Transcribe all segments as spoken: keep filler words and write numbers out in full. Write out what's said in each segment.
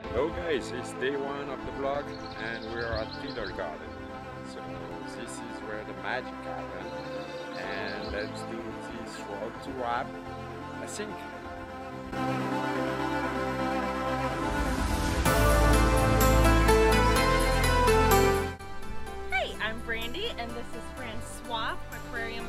Hello guys, it's day one of the vlog and we're at Fiddle Garden. So this is where the magic happens and let's do this road to wrap, I think. Hey, I'm Brandy and this is Francois from Aquarium.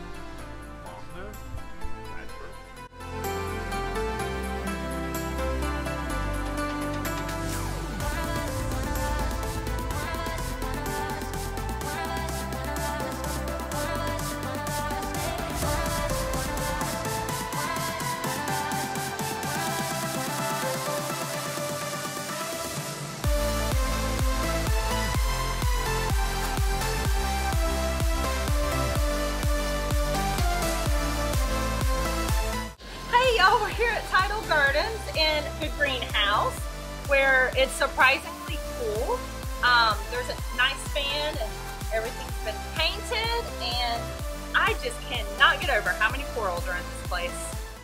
We're here at Tidal Gardens in the greenhouse where it's surprisingly cool. Um, there's a nice fan and everything's been painted, and I just cannot get over how many corals are in this place.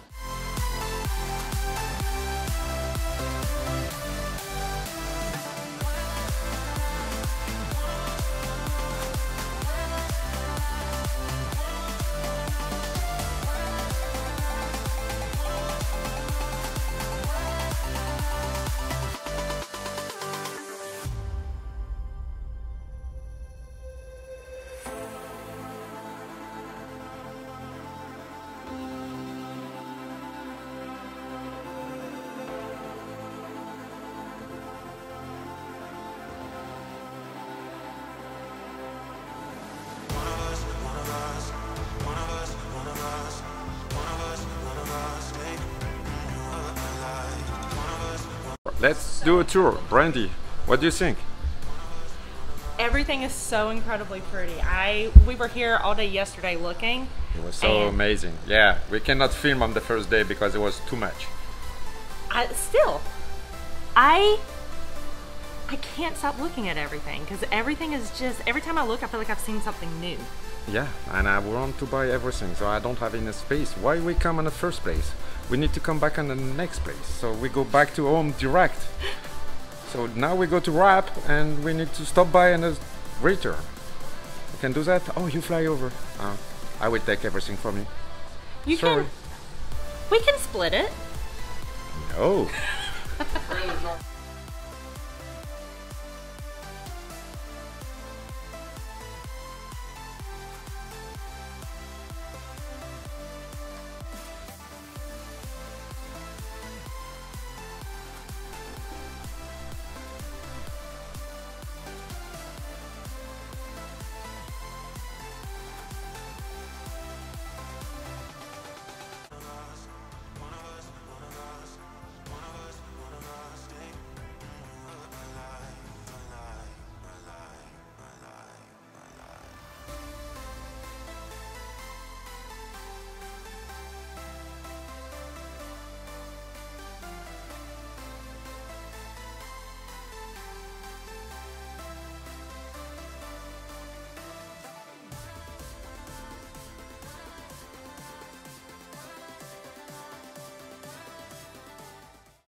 Let's do a tour. Brandy, what do you think? Everything is so incredibly pretty. I we were here all day yesterday looking. It was so amazing. Yeah, we cannot film on the first day because it was too much. I still, I I can't stop looking at everything because everything is just, every time I look I feel like I've seen something new. Yeah, and I want to buy everything, so I don't have enough space. Why we come in the first place? We need to come back in the next place. So we go back to home direct. So now we go to wrap and we need to stop by and uh, return. You can do that? Oh, you fly over. Uh, I will take everything from you. You Sorry. can, we can split it. No.